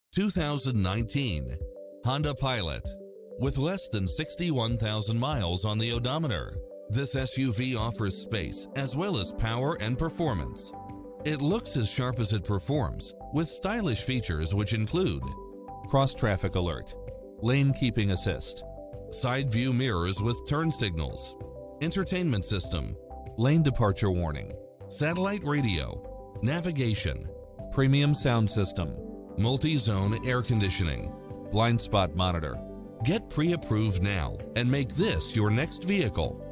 2019 Honda Pilot. With less than 61,000 miles on the odometer, this SUV offers space as well as power and performance. It looks as sharp as it performs, with stylish features which include cross-traffic alert, lane keeping assist, side view mirrors with turn signals, entertainment system, lane departure warning, satellite radio, navigation, premium sound system, multi-zone air conditioning, blind spot monitor. Get pre-approved now and make this your next vehicle.